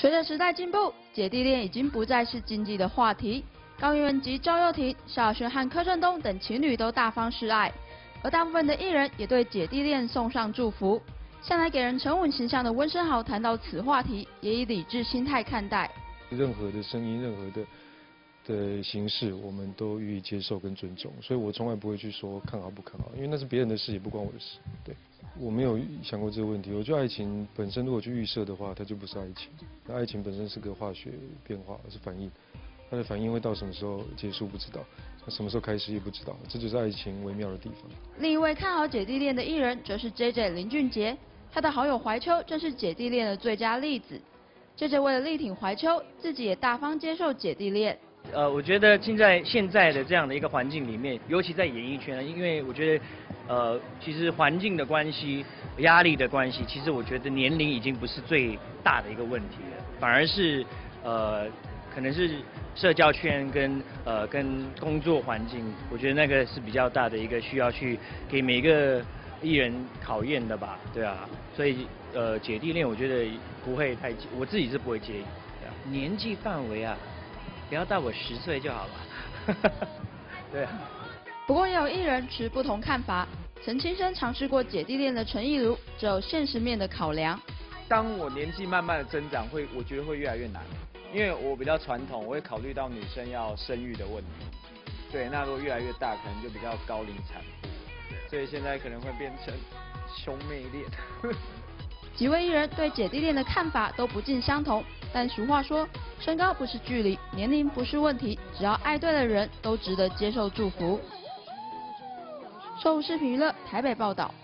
随着时代进步，姐弟恋已经不再是禁忌的话题。高圆圆及赵又廷、萧亚轩和柯震东等情侣都大方示爱，而大部分的艺人也对姐弟恋送上祝福。向来给人沉稳形象的温升豪谈到此话题，也以理智心态看待。 任何的声音，任何的形式，我们都予以接受跟尊重，所以我从来不会去说看好不看好，因为那是别人的事，也不关我的事。对，我没有想过这个问题。我觉得爱情本身如果去预设的话，它就不是爱情。那爱情本身是个化学变化，是反应，它的反应会到什么时候结束不知道，那什么时候开始也不知道，这就是爱情微妙的地方。 另一位看好姐弟恋的艺人则是 JJ 林俊杰，他的好友怀秋正是姐弟恋的最佳例子。JJ 为了力挺怀秋，自己也大方接受姐弟恋。 我觉得现在的这样的一个环境里面，尤其在演艺圈，因为我觉得，其实环境的关系、压力的关系，其实我觉得年龄已经不是最大的一个问题了，反而是可能是社交圈跟工作环境，我觉得那个是比较大的一个需要去给每一个艺人考验的吧，对啊，所以姐弟恋我觉得不会太，我自己是不会介意。年纪范围啊。不要大我10岁就好了。对啊。 不过也有艺人持不同看法。曾亲身尝试过姐弟恋的陈亦儒，只有现实面的考量。 当我年纪慢慢的增长，我觉得会越来越难，因为我比较传统，我会考虑到女生要生育的问题。对，那如果越来越大，可能就比较高龄产妇，所以现在可能会变成兄妹恋。 几位艺人对姐弟恋的看法都不尽相同，但俗话说，身高不是距离，年龄不是问题，只要爱对了人，都值得接受祝福。收视频娱乐台北报道。